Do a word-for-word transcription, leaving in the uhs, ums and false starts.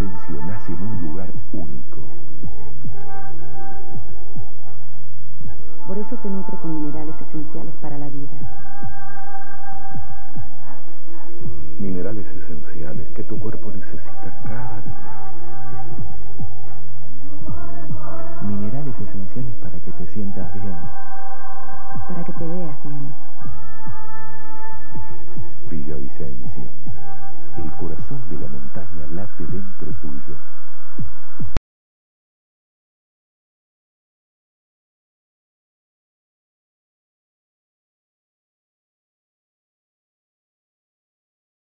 Villavicencio nace en un lugar único. Por eso te nutre con minerales esenciales para la vida. Minerales esenciales que tu cuerpo necesita cada día. Minerales esenciales para que te sientas bien. Para que te veas bien. Villavicencio, el corazón de la montaña late dentro tuyo.